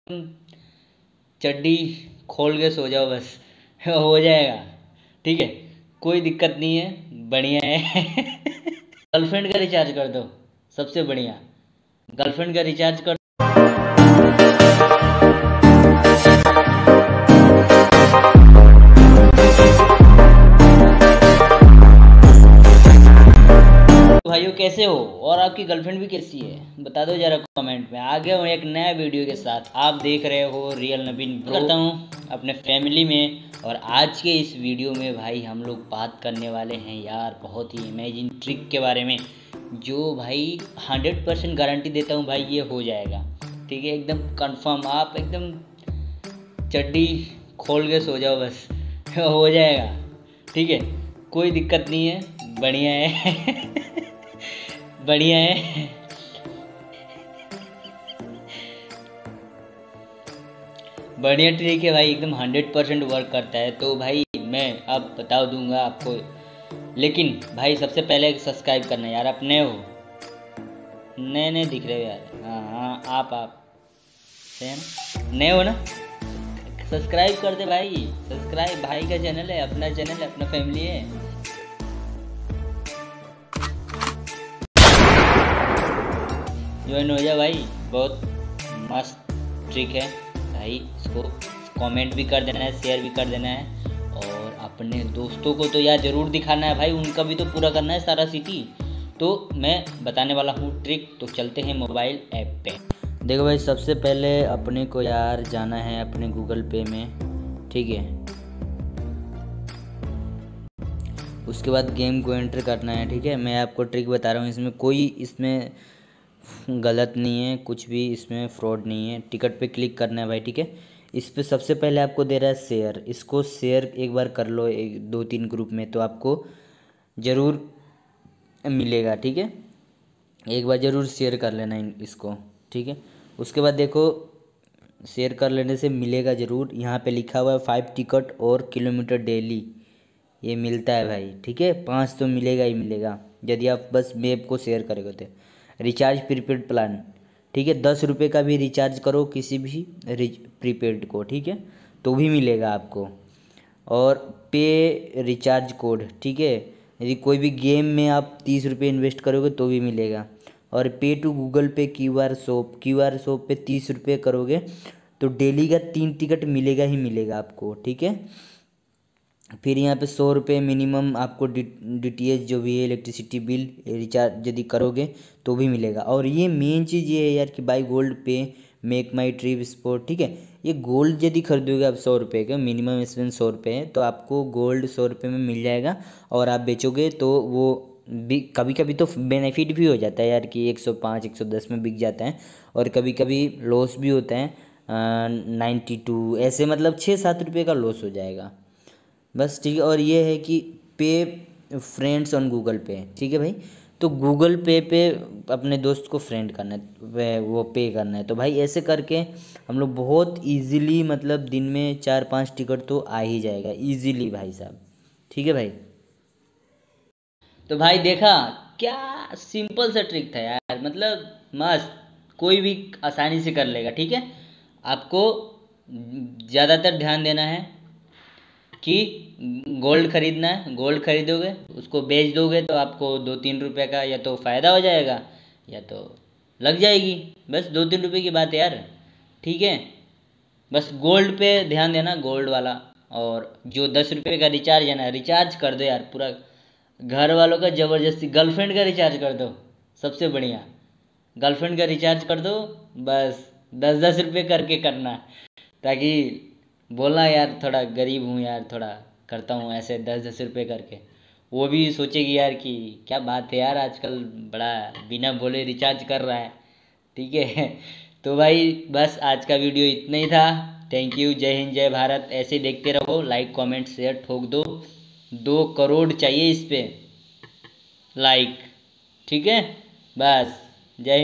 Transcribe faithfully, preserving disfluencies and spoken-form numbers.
चड्डी खोल के सो जाओ बस हो जाएगा। ठीक है, कोई दिक्कत नहीं है, बढ़िया है। गर्लफ्रेंड का रिचार्ज कर दो, सबसे बढ़िया। गर्लफ्रेंड का रिचार्ज कर भाइयों, कैसे हो और आपकी गर्लफ्रेंड भी कैसी है बता दो जरा कमेंट में। आ गया हूँ एक नया वीडियो के साथ। आप देख रहे हो रियल नवीन करता हूँ अपने फैमिली में। और आज के इस वीडियो में भाई हम लोग बात करने वाले हैं यार बहुत ही इमेजिन ट्रिक के बारे में, जो भाई हंड्रेड परसेंट गारंटी देता हूँ भाई ये हो जाएगा। ठीक है, एकदम कंफर्म। आप एकदम चड्डी खोल के सो जाओ बस हो जाएगा। ठीक है, कोई दिक्कत नहीं है, बढ़िया है। बढ़िया है। बढ़िया ट्रिक है भाई, एकदम हंड्रेड परसेंट वर्क करता है। तो भाई मैं अब बता दूंगा आपको, लेकिन भाई सबसे पहले सब्सक्राइब करना यार। आप नए हो, नए नए दिख रहे हो यार। हाँ हाँ, आप आप नए हो ना, सब्सक्राइब कर दे भाई। सब्सक्राइब, भाई का चैनल है, अपना चैनल है, अपना फैमिली है। ज्वाइन हो जा भाई, बहुत मस्त ट्रिक है भाई। इसको कमेंट भी कर देना है, शेयर भी कर देना है, और अपने दोस्तों को तो यार ज़रूर दिखाना है भाई, उनका भी तो पूरा करना है सारा सिटी। तो मैं बताने वाला हूँ ट्रिक, तो चलते हैं मोबाइल ऐप पे। देखो भाई, सबसे पहले अपने को यार जाना है अपने गूगल पे में। ठीक है, उसके बाद गेम को एंटर करना है। ठीक है, मैं आपको ट्रिक बता रहा हूँ, इसमें कोई इसमें गलत नहीं है, कुछ भी इसमें फ्रॉड नहीं है। टिकट पे क्लिक करना है भाई। ठीक है, इस पे सबसे पहले आपको दे रहा है शेयर। इसको शेयर एक बार कर लो, एक दो तीन ग्रुप में, तो आपको ज़रूर मिलेगा। ठीक है, एक बार ज़रूर शेयर कर लेना इसको। ठीक है, उसके बाद देखो शेयर कर लेने से मिलेगा ज़रूर। यहाँ पे लिखा हुआ है फाइव टिकट और किलोमीटर डेली, ये मिलता है भाई। ठीक है, पाँच तो मिलेगा ही मिलेगा यदि आप बस मैप को शेयर करोगे तो। रिचार्ज प्रीपेड प्लान, ठीक है, दस रुपये का भी रिचार्ज करो किसी भी प्रीपेड को, ठीक है, तो भी मिलेगा आपको। और पे रिचार्ज कोड, ठीक है, यदि कोई भी गेम में आप तीस रुपये इन्वेस्ट करोगे तो भी मिलेगा। और pay to Google Pay Q R shop, Q R shop पे तीस रुपये करोगे तो डेली का तीन टिकट मिलेगा ही मिलेगा आपको। ठीक है, फिर यहाँ पे सौ रुपये मिनिमम आपको डी डी टी एच जो भी है इलेक्ट्रिसिटी बिल रिचार्ज यदि करोगे तो भी मिलेगा। और ये मेन चीज़ ये है यार कि बाई गोल्ड पे मेक माई ट्रिप स्पोर्ट। ठीक है, ये गोल्ड यदि खरीदोगे आप सौ रुपये का, मिनिमम एक्सपेंस सौ रुपये है, तो आपको गोल्ड सौ रुपये में मिल जाएगा। और आप बेचोगे तो वो भी कभी कभी तो बेनिफिट भी हो जाता है यार कि एक सौ पाँच एक सौ दस में बिक जाता है, और कभी कभी लॉस भी होता है नाइन्टी टू ऐसे, मतलब छः सात रुपये का लॉस हो जाएगा बस। ठीक है, और ये है कि पे फ्रेंड्स ऑन गूगल पे। ठीक है भाई, तो गूगल पे पे अपने दोस्त को फ्रेंड करना है, वो पे करना है। तो भाई ऐसे करके हम लोग बहुत इजीली, मतलब दिन में चार पांच टिकट तो आ ही जाएगा इजीली भाई साहब। ठीक है भाई, तो भाई देखा क्या सिंपल सा ट्रिक था यार, मतलब मस्त, कोई भी आसानी से कर लेगा। ठीक है, आपको ज़्यादातर ध्यान देना है कि गोल्ड खरीदना है। गोल्ड खरीदोगे, उसको बेच दोगे तो आपको दो तीन रुपये का या तो फ़ायदा हो जाएगा या तो लग जाएगी। बस दो तीन रुपये की बात है यार। ठीक है, बस गोल्ड पे ध्यान देना, गोल्ड वाला। और जो दस रुपये का रिचार्ज है ना, रिचार्ज कर दो यार पूरा, घर वालों का ज़बरदस्ती। गर्लफ्रेंड का रिचार्ज कर दो, सबसे बढ़िया। गर्लफ्रेंड का रिचार्ज कर दो, बस दस दस रुपये करके करना, ताकि बोलना यार थोड़ा गरीब हूँ यार, थोड़ा करता हूँ ऐसे दस दस रुपये करके। वो भी सोचेगी यार कि क्या बात है यार, आजकल बड़ा बिना बोले रिचार्ज कर रहा है। ठीक है, तो भाई बस आज का वीडियो इतना ही था। थैंक यू, जय हिंद जय भारत। ऐसे देखते रहो, लाइक कमेंट शेयर ठोक दो। दो करोड़ चाहिए इस पे लाइक। ठीक है, बस जय हिंद।